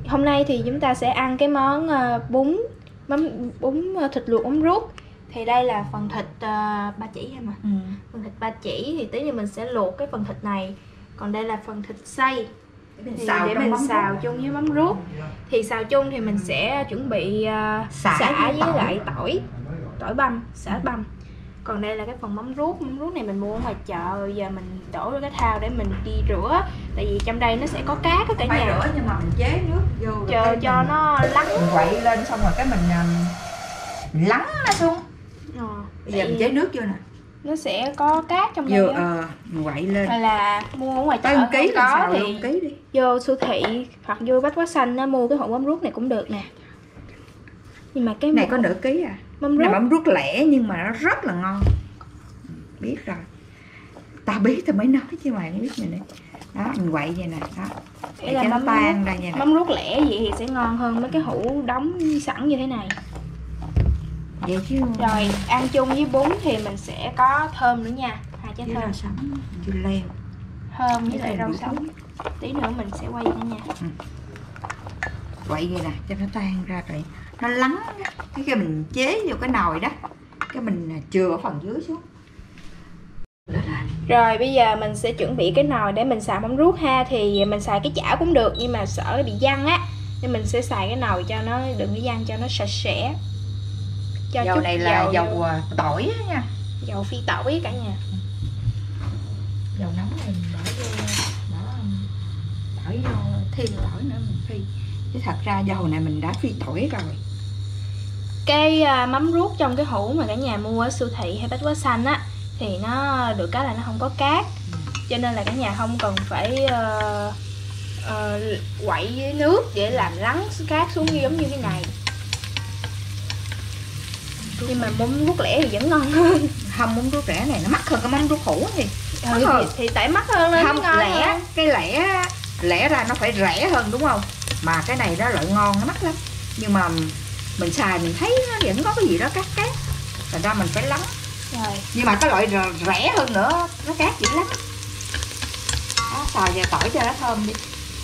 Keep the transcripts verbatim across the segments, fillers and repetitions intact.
hôm nay thì chúng ta sẽ ăn cái món uh, bún mắm bún uh, thịt luộc mắm ruốc. Thì đây là phần thịt uh, ba chỉ em mà. Ừ. Phần thịt ba chỉ thì tí nữa mình sẽ luộc cái phần thịt này. Còn đây là phần thịt xay để mình xào, để mình xào chung với mắm ruốc. Thì xào chung thì mình sẽ chuẩn bị uh, xả, xả với lại tỏi, tỏi băm, xả băm. Còn đây là cái phần mắm ruốc, mắm ruốc này mình mua ở ngoài chợ, giờ mình đổ vào cái thau để mình đi rửa. Tại vì trong đây nó sẽ có cá có cả nhà. Phải rửa nhưng mà mình chế nước vô chờ cho mình, nó lắng. Mình quậy lên xong rồi cái mình, mình lắng nó xuống. Ờ, bây giờ mình chế nước vô nè. Nó sẽ có cát trong đây. Vừa ờ, mình quậy lên. Hay là mua ở ngoài chợ một ký có thì một ký đi. Vô siêu thị hoặc vô Bách Hóa Xanh nó mua cái hộp mắm ruốc này cũng được nè. Nhưng mà cái này có nửa ký à. Mắm ruốc. Này mắm ruốc lẻ nhưng mà nó rất là ngon. Biết rồi. Tao biết tao mới nói chứ mày không biết mình đây. Đó, mình quậy vậy nè, đó. Để cho nó tan ra vậy nè. Mắm ruốc lẻ vậy thì sẽ ngon hơn mấy cái hũ đóng sẵn như thế này. Vậy chứ. Rồi ăn chung với bún thì mình sẽ có thơm nữa nha, hai trái thơm. Sống, dưa leo. Thơm với lại rau sống. Tí nữa mình sẽ quay nữa nha. Ừ. Quậy vậy nè, cho nó tan ra rồi nó lắng. Cái khi mình chế vô cái nồi đó, cái mình chừa ở phần dưới xuống. Rồi bây giờ mình sẽ chuẩn bị cái nồi để mình xào mắm ruốc ha. Thì mình xài cái chảo cũng được nhưng mà sợ bị văng á, nên mình sẽ xài cái nồi cho nó đừng có văng, cho nó sạch sẽ. Cho dầu chút này là dầu, dầu dầu tỏi nha, dầu phi tỏi cả nhà. Dầu nóng mình bỏ vô, bỏ tỏi vô, thêm tỏi nữa mình phi. Chứ thật ra dầu này mình đã phi tỏi rồi. Cái uh, mắm ruốc trong cái hũ mà cả nhà mua ở siêu thị hay Bách Hóa Xanh á thì nó được cái là nó không có cát, ừ. Cho nên là cả nhà không cần phải uh, uh, quậy với nước để làm lắng cát xuống như giống như cái này. Nhưng mà mắm ruốc lẻ thì vẫn ngon hơn. Không, mắm ruốc lẻ này nó mắc hơn cái mắm ruốc hũ thì. Ừ, thì, thì tại mắc hơn nên không ngon lẻ hơn. Cái lẻ lẻ ra nó phải rẻ hơn đúng không, mà cái này nó loại ngon, nó mắc lắm. Nhưng mà mình xài mình thấy nó vẫn có cái gì đó cát cát, thành ra mình phải lắng. Rồi. Nhưng mà cái loại rẻ hơn nữa nó cát dữ lắm. Đó, xào vào tỏi cho nó thơm đi.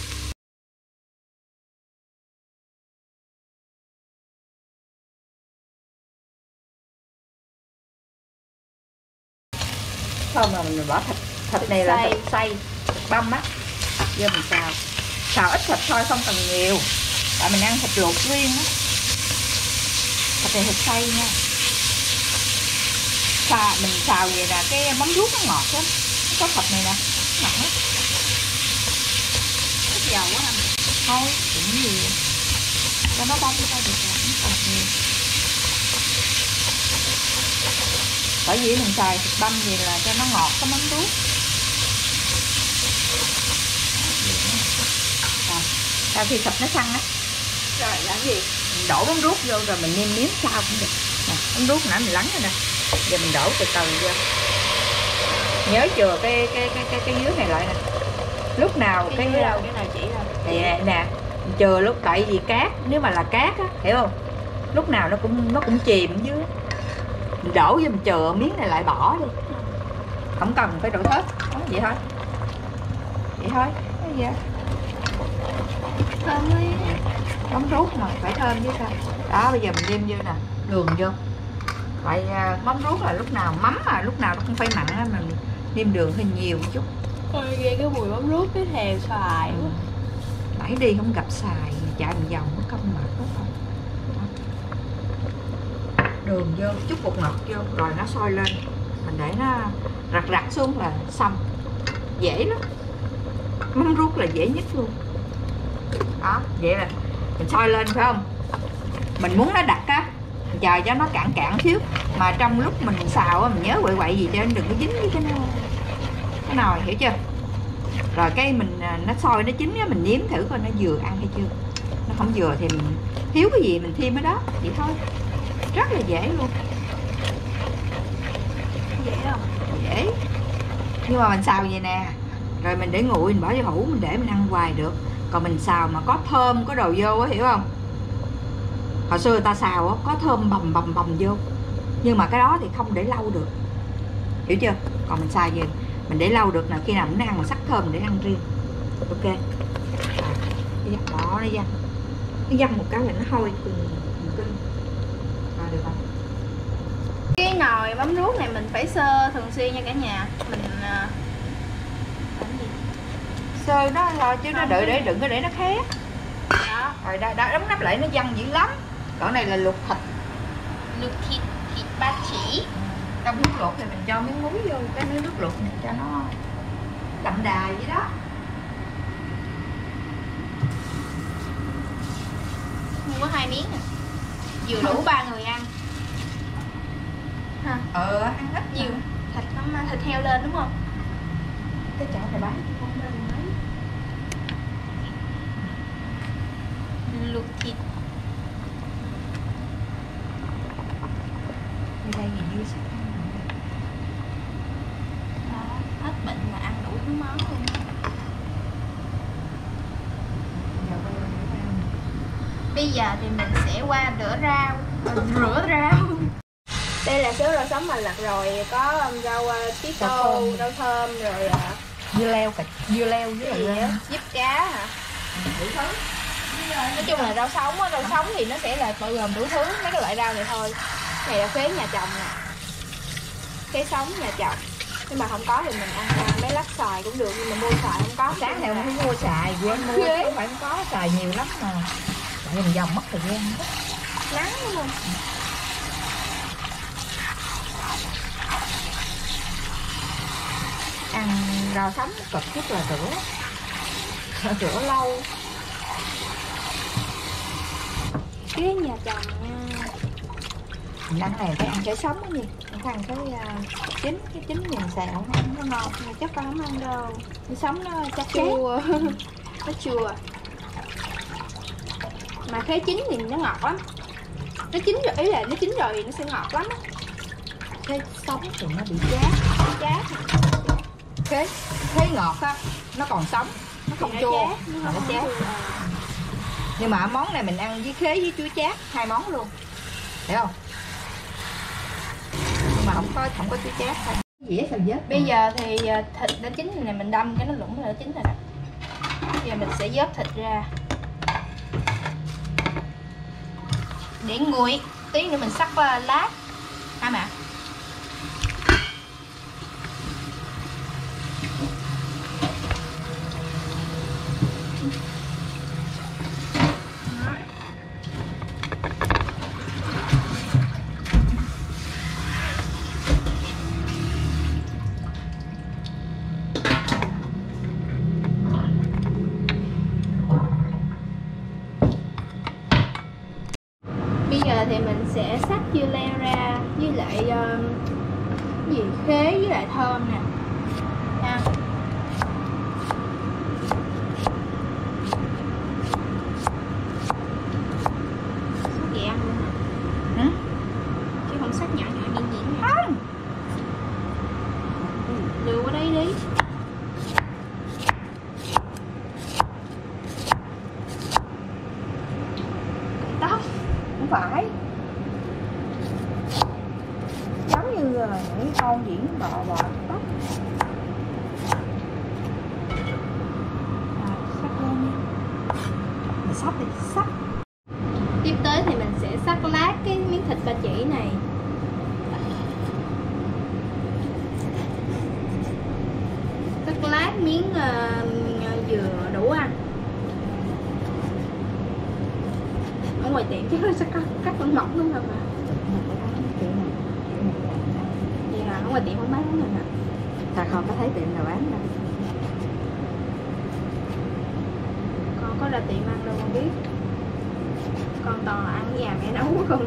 Thơm mà mình bỏ thịt thịt này là thịt xay băm á, vô mình xào xào ít thịt thôi, không cần nhiều, tại mình ăn thịt luộc riêng á. Thịt này thịt xay nha. Xào, mình xào vậy là cái mắm ruốc nó ngọt lắm, có thịt này nè, ngọt lắm. Ít dầu quá anh. Thôi cũng nhiều cho nó bông ra được rồi, không còn nhiều. Bởi vì mình xài thịt băm gì là cho nó ngọt cái mắm ruốc. Rồi, sau khi thịt nó săn á, rồi làm gì? Mình đổ mắm ruốc vô rồi mình nêm nếm sao cũng được. Nè, mắm ruốc nãy mình lắng rồi nè. Giờ mình đổ từ từ vô. Nhớ chừa cái cái cái cái cái dưới này lại nè. Lúc nào cái cái đâu cái nào chỉ đâu. Nè nè, chừa lúc tại vì cát, nếu mà là cát á, hiểu không? Lúc nào nó cũng nó cũng chìm dưới. Mình đổ vô mình chừa miếng này lại bỏ đi. Không cần phải đổ hết. Đó, vậy thôi. Vậy thôi. Cái gì vậy? Thơm đi. Mắm ruốc mà phải thơm chứ sao. Đó, bây giờ mình nêm vô nè, đường vô. Vậy mắm ruốc là lúc nào mắm mà lúc nào nó cũng phải mặn á, mà mình nêm đường hơi nhiều một chút. Ôi ghê cái mùi mắm ruốc cái thèm xoài quá. Nãy đi không gặp xài, chạy mình vòng nó công mệt quá thôi. Đường vô, chút bột ngọt vô, rồi nó sôi lên. Mình để nó rặt rặt xuống là xong. Dễ lắm. Mắm ruốc là dễ nhất luôn. Đó, vậy là mình sôi lên phải không? Mình muốn nó đặc á, mình chờ cho nó cạn cạn xíu. Mà trong lúc mình xào á, mình nhớ quậy quậy gì cho nên đừng có dính với cái cái nồi, hiểu chưa? Rồi cái mình nó sôi nó chín á, mình nếm thử coi nó vừa ăn hay chưa. Nó không vừa thì mình thiếu cái gì mình thêm ở đó, vậy thôi. Rất là dễ luôn. Dễ không? Dễ. Nhưng mà mình xào vậy nè, rồi mình để nguội, mình bỏ vô hũ, mình để mình ăn hoài được. Còn mình xào mà có thơm, có đồ vô á, hiểu không? Hồi xưa người ta xào á, có thơm bầm bầm bầm vô. Nhưng mà cái đó thì không để lâu được, hiểu chưa? Còn mình xài gì mình để lâu được, là khi nào mình ăn mà sắc thơm để ăn riêng. Ok. Đó, nó ra. Nó dăm một cái là nó hôi cùng kinh. Rồi được không? Cái nồi mắm ruốc này mình phải sơ thường xuyên nha cả nhà. Mình uh, làm gì? Sơ nó lo chứ nó đợi để đừng có để nó khét. Đó. Rồi đó, đó đóng nắp lại nó văng dữ lắm. Còn này là luộc thịt. Luộc thịt, thịt ba chỉ. Trong nước luộc thì mình cho miếng muối vô cái nước luộc này cho nó đậm đà vậy đó. Mua có hai miếng à. Vừa đủ ba người ăn. Ha. Ờ, ăn ít nhiều. Thịt nó thịt heo lên đúng không? Cái chảo này bán không ra mấy. Luộc thịt. Như đây thì dư sức. Đó, hết bệnh mà ăn đủ thứ món luôn. Bây giờ thì mình sẽ qua rửa rau. Rửa rau. Đây là số rau sống mà lặt rồi, có rau tí tô, rau thơm rồi dưa leo, cà dưa leo với lại diếp cá hả? Đủ thứ. Nói chung là rau sống á, rau sống thì nó sẽ là bao gồm đủ thứ mấy cái loại rau này thôi. Này là khế nhà chồng nè, khế sống nhà chồng. Nhưng mà không có thì mình ăn mấy lát xoài cũng được, nhưng mà mua xoài không có. Sáng thì không mua xoài, quên mua chứ không phải không có xoài nhiều lắm mà. Tại mình dòng mất thời gian. Nắng đúng không? Ăn rau sống cực nhất là rửa. Rửa lâu. Cái nhà chồng nha. Mình ăn này phải ăn cái sống cái gì? Mình ăn cái uh, chín, cái chín nhìn xào nó ăn nó ngon. Mà chắc con không ăn đâu. Cái sống nó chắc chua. Nó chua. Mà khế chín thì nó ngọt lắm. Nó chín rồi, ý là nó chín rồi thì nó sẽ ngọt lắm á. Cái sống thì nó bị chát. Chát. Khế, khế ngọt á, nó còn sống, nó không chua, chát, nó, nó chát. Nhưng mà món này mình ăn với khế với chuối chát hai món luôn, hiểu không? Nhưng mà không có không có chuối chát thôi. Dĩa sao vớt. Bây giờ thì thịt đã chín rồi này, mình đâm cái nó lủng là đã chín rồi nè. Bây giờ mình sẽ vớt thịt ra để nguội, tí nữa mình sắc lát hả mẹ? Bây giờ thì mình sẽ xắt dưa leo ra với lại uh, gì khế với lại thơm nè nha. Xắt vậy ăn luôn hả? Ừ? Chứ không xắt nhỏ nhỏ miếng miếng nha. Không. Đưa qua đây đi. Tóc Không phải. Giống như là những con diễn bò bò tóc. rồi xắt lên nha. Mình sắp đi, sắp. Tiếp tới thì mình sẽ xắt lát cái miếng thịt ba chỉ này. Xắt lát miếng uh, dừa đủ ăn. Ở ngoài tiệm chứ sẽ cắt cắt vẫn mỏng đúng không ạ? Vậy là ở ngoài tiệm không bán món này hả? Ta không có thấy tiệm nào bán đâu. Con có ra tiệm ăn đâu con biết. Con toàn là ăn ở nhà mẹ nấu không.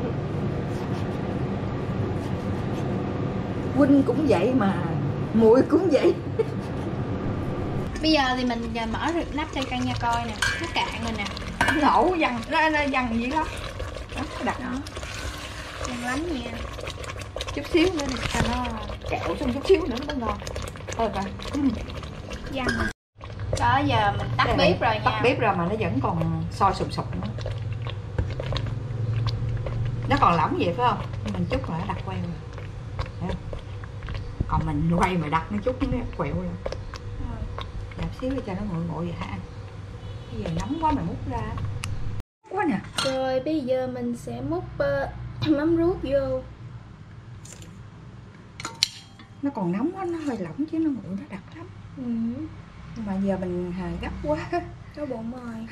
Huynh cũng vậy mà muội cũng vậy. Bây giờ thì mình mở nắp cho cả nhà coi nè, nó cạn rồi nè. Nổ văng, nó, nó văng vậy đó. Đó, đặt Đó. Ngon lắm nha. Chút xíu nữa này, cho nó kẹo xong chút xíu nữa nó mới ngon. Thôi bà. Ừ. Văng. Đó giờ mình tắt Đây bếp này, rồi nha. tắt bếp rồi mà nó vẫn còn sôi sùng sục nữa. Nó còn lỏng vậy phải không? Mình chút là nó đặt queo rồi. Còn mình quay mà đặt nó chút nó quẹo rồi. Đạp xíu cho nó nguội nguội vậy hả? Bây giờ nóng quá mà múc ra. quá nè. Rồi bây giờ mình sẽ múc uh, mắm ruốc vô. Nó còn nóng quá, nó hơi lỏng chứ nó nguội nó đặc lắm. Ừ. Nhưng mà giờ mình gấp quá. Có bụng rồi.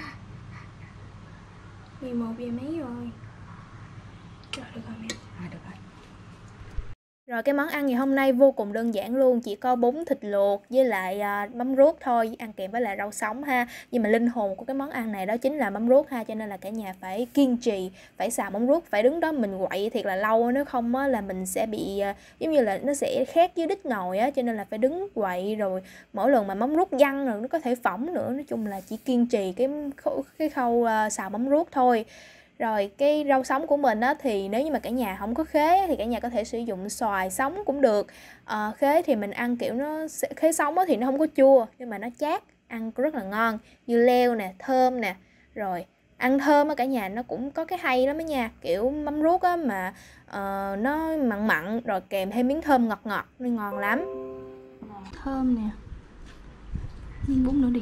mười một giờ mấy rồi. Rồi được rồi mẹ. À, được rồi. Rồi cái món ăn ngày hôm nay vô cùng đơn giản luôn, chỉ có bún thịt luộc với lại à, mắm ruốc thôi, ăn kèm với lại rau sống ha. Nhưng mà linh hồn của cái món ăn này đó chính là mắm ruốc ha, cho nên là cả nhà phải kiên trì, phải xào mắm ruốc, phải đứng đó mình quậy thiệt là lâu, nếu không á là mình sẽ bị à, giống như là nó sẽ khét dưới đít nồi á, cho nên là phải đứng quậy, rồi mỗi lần mà mắm ruốc văng rồi nó có thể phỏng nữa. Nói chung là chỉ kiên trì cái khâu, cái khâu à, xào mắm ruốc thôi. Rồi cái rau sống của mình á, thì nếu như mà cả nhà không có khế thì cả nhà có thể sử dụng xoài sống cũng được. à, Khế thì mình ăn kiểu nó khế sống á, thì nó không có chua nhưng mà nó chát, ăn rất là ngon. Dưa leo nè, thơm nè. Rồi ăn thơm á cả nhà, nó cũng có cái hay lắm á nha. Kiểu mắm ruốc á mà uh, nó mặn mặn rồi kèm thêm miếng thơm ngọt ngọt nên ngon lắm. Thơm nè. Miếng bún nữa đi.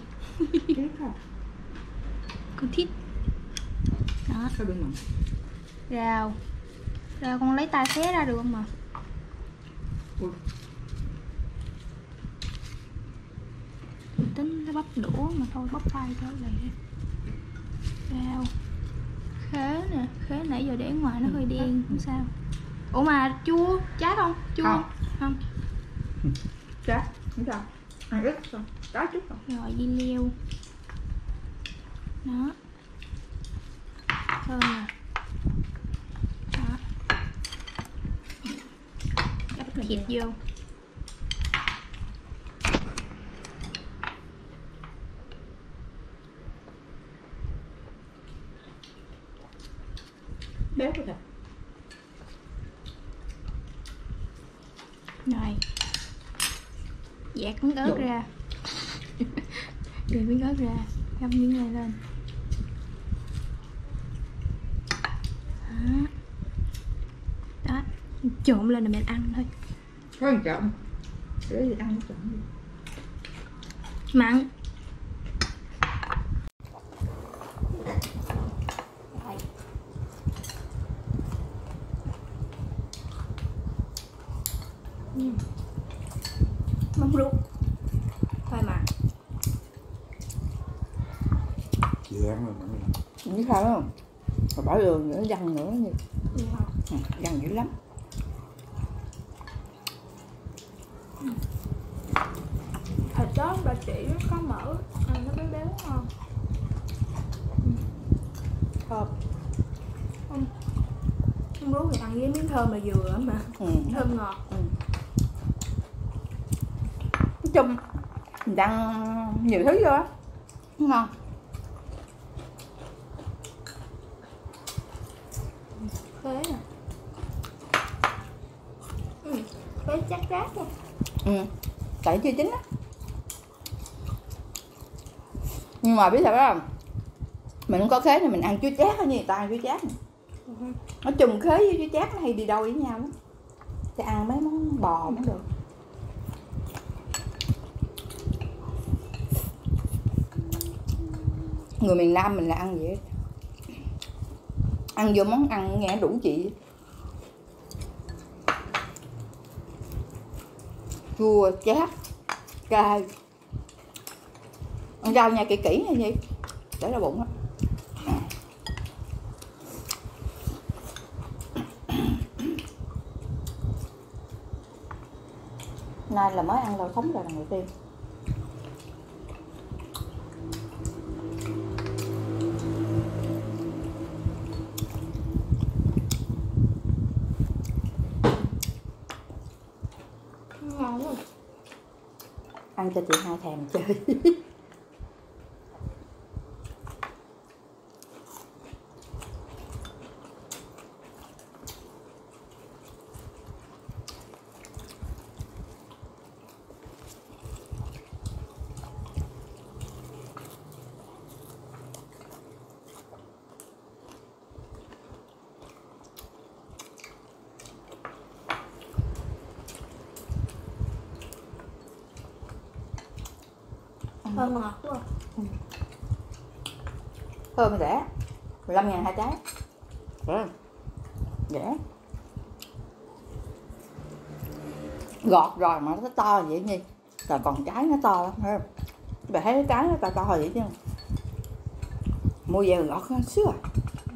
Con thích. Đó. Rau. Rau con lấy tay xé ra được không mà? Ui. Tính nó bắp đũa mà thôi, bắp tay cho lại. Rau. Khế nè, khế nãy giờ để ngoài nó hơi đen, không sao. Ủa mà chua, chát không? Chua không? Không. Chát, không sao. Ăn ít thôi, chát chút thôi. Rồi dưa leo. Đó. Thơm nè. Đó. Đắp thịt vô. Béo của thịt. Rồi. Dạt miếng ớt ra. Dạt miếng ớt ra. Găm miếng này lên. Đó. Đó. Trộn lên là mình ăn thôi. Có một trộn. Để gì ăn trộn gì. Mặn. uhm. Mắm ruốc khoai mặn. Chị ăn rồi mặn. Biết sao không? Rồi bỏ đường nữa, dằn nữa gì. Gì hả? Ừ, dằn dữ lắm. Thịt đó bà chỉ có mỡ, ăn nó béo béo ngon. Thơm. Không. Mắm ruốc thì ăn với miếng thơm là vừa mà. Ừ. Thơm ngọt. Ừ. Nói chung mình ăn nhiều thứ vô á, ngon. Khế nè. Ừ, khế chắc rát nha. Ừ, tại chưa chín á. Nhưng mà biết sao đó, mình không có khế thì mình ăn chuối chát như người ta ăn chuối chát này. Ừ. Nói chung khế với chuối chát nó hay đi đôi với nhau lắm. Thì ăn mấy món bò cũng được. Người miền Nam mình là ăn vậy. Ăn vô món ăn nghe đủ chị. Chua, chát, cay. Ăn rau nha, kỹ kỹ nha gì. Để ra bụng á. Nay là mới ăn rau sống là lần đầu tiên. Ngon quá. Ăn cho chị hai thèm chơi. Thơm ngọt quá. Thơm rẻ. mười lăm ngàn hai trái. Rẻ. Rẻ. Gọt rồi mà nó to vậy nhi. Rồi còn trái nó to lắm, thấy không? Bà thấy cái trái nó to to vậy chứ. Mua về gọt nó xíu à.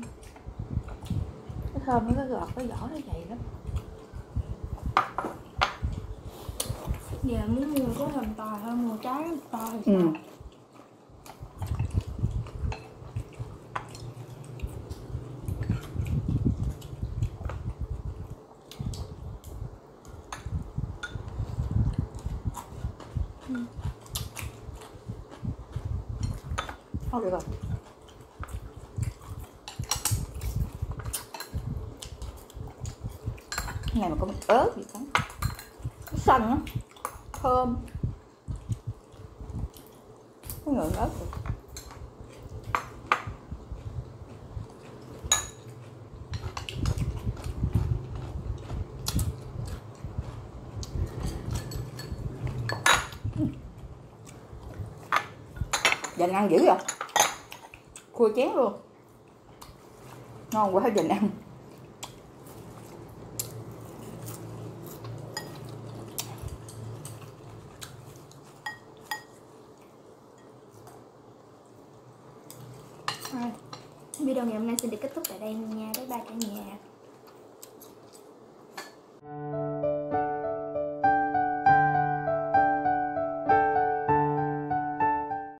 Cái thơm nó cái gọt cái vỏ nó dày lắm. Giờ muốn mua cái hầm to hơn mua trái to thì sao? Ừ. Thôi được rồi. Cái này mà có một ớt gì đó. Nó xanh á. Thơm. Có người ớt rồi. Dành ăn dữ rồi. Cua chén luôn. Ngon quá dành ăn. Rồi, video ngày hôm nay xin được kết thúc tại đây nha. Bye bye cả nhà.